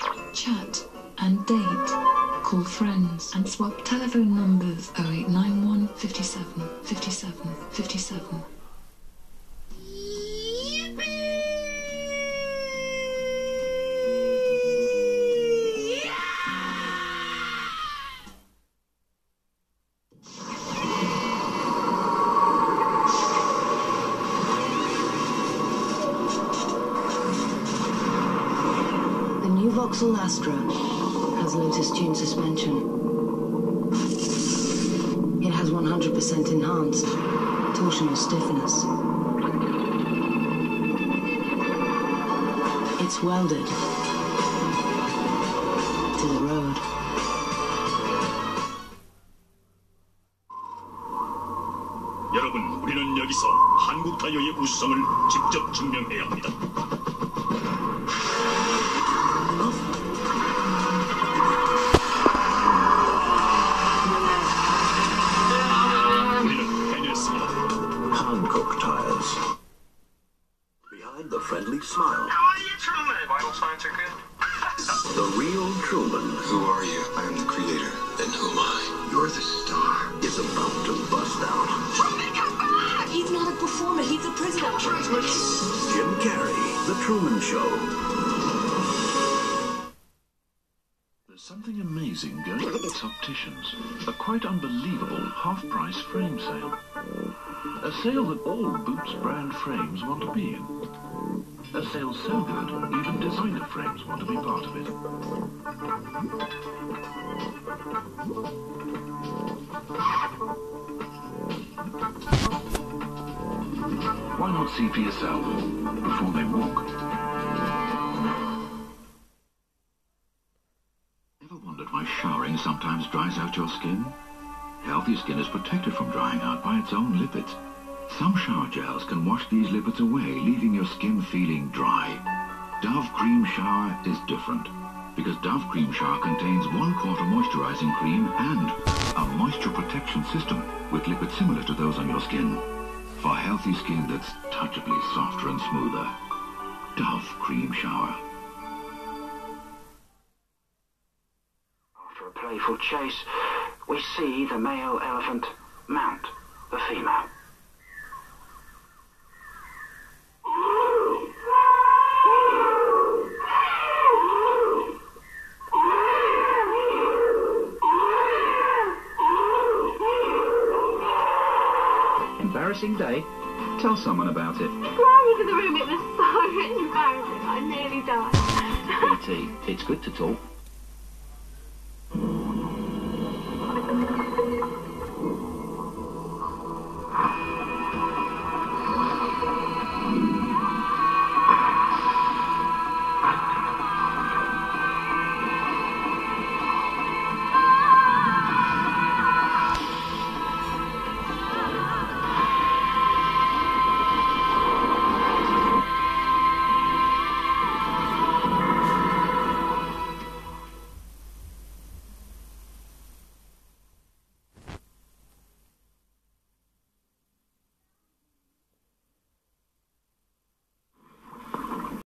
Chat and date. Call friends and swap telephone numbers 0891 57 57 57. Vauxhall Astra has Lotus Tune suspension. It has 100% enhanced torsional stiffness. It's welded to the road. 여러분, 우리는 여기서 한국 타이어의 우수성을 직접 증명해야 합니다. Behind the friendly smile. How are you, Truman? Vital signs are good. The real Truman. Who are you? I am the creator. Then who am I? You're the star. Is about to bust out. Truman, come back! He's not a performer, he's a prisoner. Jim Carrey, The Truman Show. There's something amazing going on at Opticians. A quite unbelievable half-price frame sale. A sale that all Boots brand frames want to be in. A sale so good, even designer frames want to be part of it. Why not see for yourself before they walk? Ever wondered why showering sometimes dries out your skin? Healthy skin is protected from drying out by its own lipids. Some shower gels can wash these lipids away, leaving your skin feeling dry. Dove Cream Shower is different, because Dove Cream Shower contains 1/4 moisturizing cream and a moisture protection system with lipids similar to those on your skin. For healthy skin that's touchably softer and smoother. Dove Cream Shower. After a playful chase, we see the male elephant mount the female. Embarrassing day? Tell someone about it. Flying into the room, it was so embarrassing. I nearly died. E.T., it's good to talk.